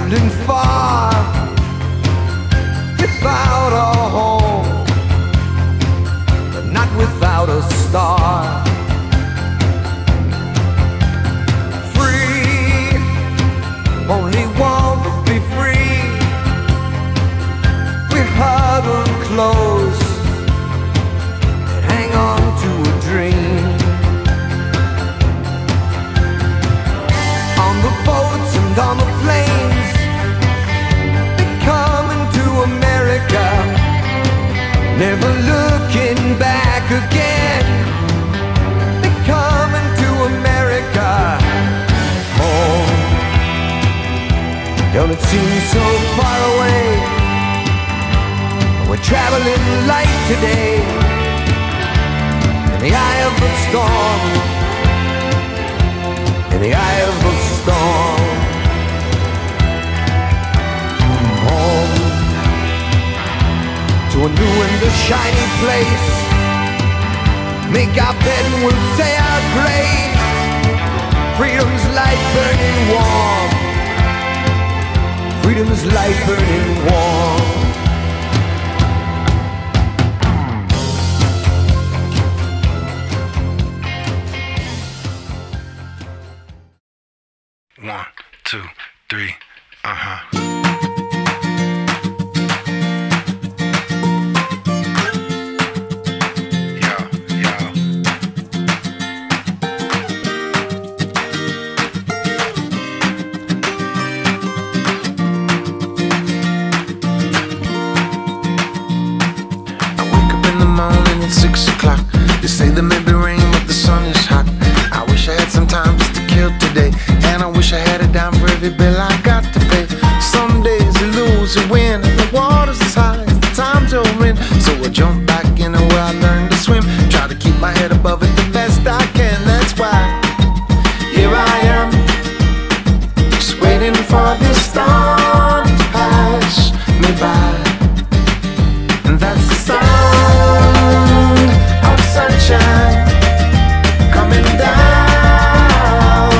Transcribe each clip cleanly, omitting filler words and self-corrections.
traveling far without a home, but not without a star. Free, only want to be free. We huddle close and hang on to a dream. On the boats and on the planes, they're coming to America, never looking back again. They're coming to America, home. Don't it seem so far away? We're traveling light today, in the eye of the storm, in the eye of the storm. Home to a new and a shiny place. Make our bed and we'll say our grace. Freedom's light burning warm. Freedom's light burning warm. One, two, three, uh-huh. I wake up in the morning at 6 o'clock. They say there may be rain, but the sun is hot. I wish I had some time just to kill today, and I wish I had a dime for every bill I got to pay. Some days you lose, you win, and the water's as high as the times you're in. So I jump back in where I learned to swim, try to keep my head above it the best I can. That's why here I am, just waiting for this storm to pass me by. And that's the sound of sunshine coming down.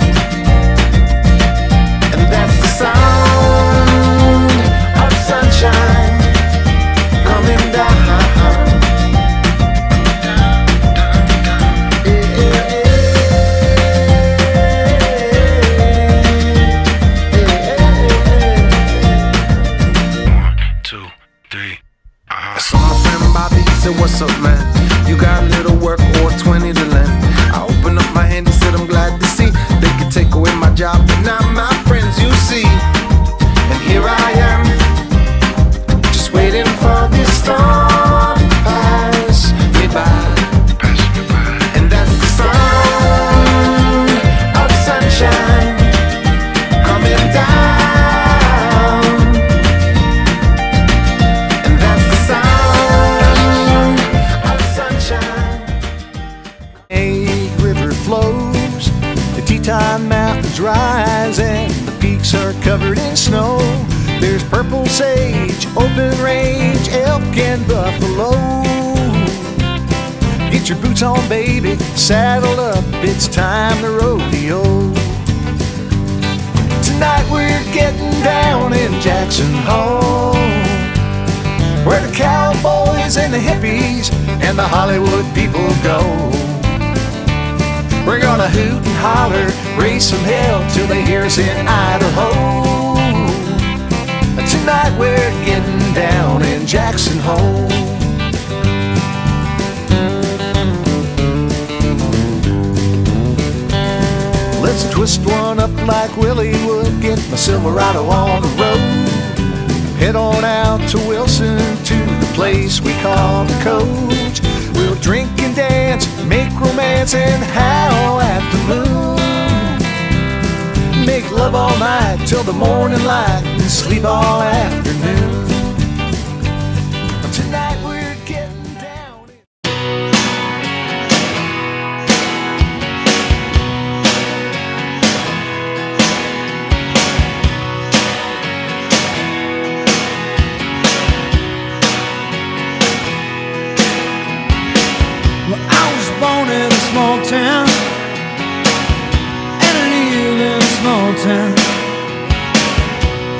And that's the sound of sunshine coming down. One, two, three, uh-huh. I saw my friend Bobby, he said, what's up, man? You got a little work or 20 to lend? I opened up my hand, he said, I'm glad to see they could take away my job, but not my friends, you see. And here I am, just waiting for this storm to pass me by. And that's the sound of sunshine coming down. And that's the sound of sunshine. River flows, the Teton Mountains rise, and the peaks are covered in snow. There's purple sage, open range, elk and buffalo. Get your boots on, baby, saddle up, it's time to rodeo. Tonight we're getting down in Jackson Hole, where the cowboys and the hippies and the Hollywood people go. We're gonna hoot and holler, raise some hell till they hear us in Idaho. Tonight we're getting down in Jackson Hole. Let's twist one up like Willie would, get my Silverado on the road. Head on out to Wilson, to the place we call the Coach. We'll drink and dance, make romance and howl at the moon. Make love all night till the morning light and sleep all afternoon. Tonight we're getting down. Well, I was born in a small town, and I live in a small town.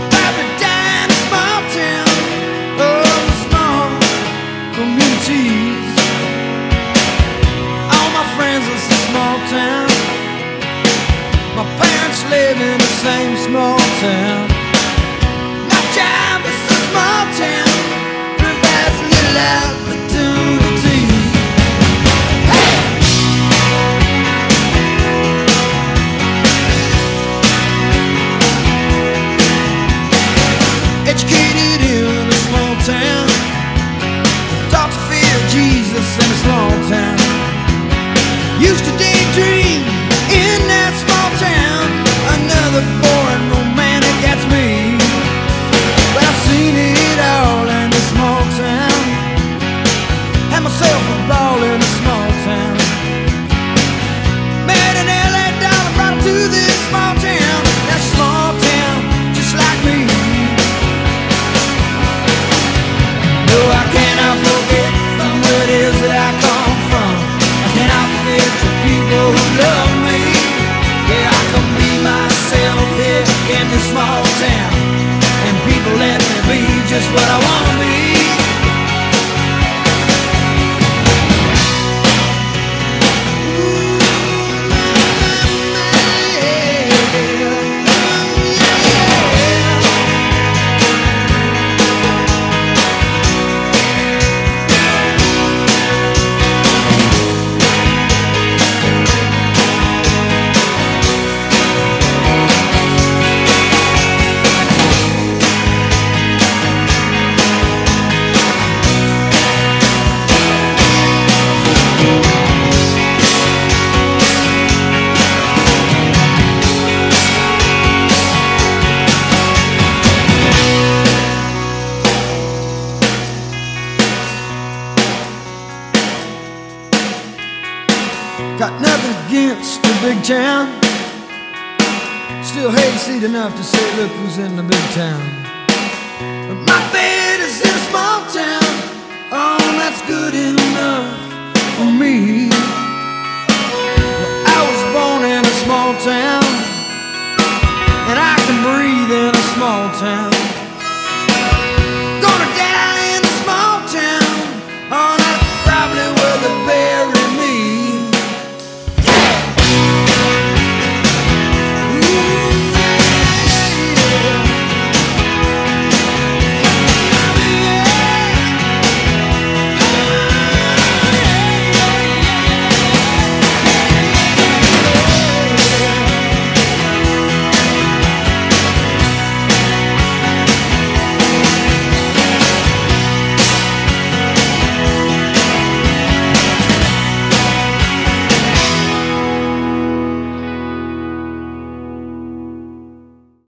against the big town. Still hayseed enough to say, look who's in the big town. My bed is in a small town. Oh, that's good enough for me. Well, I was born in a small town, and I can breathe in a small town.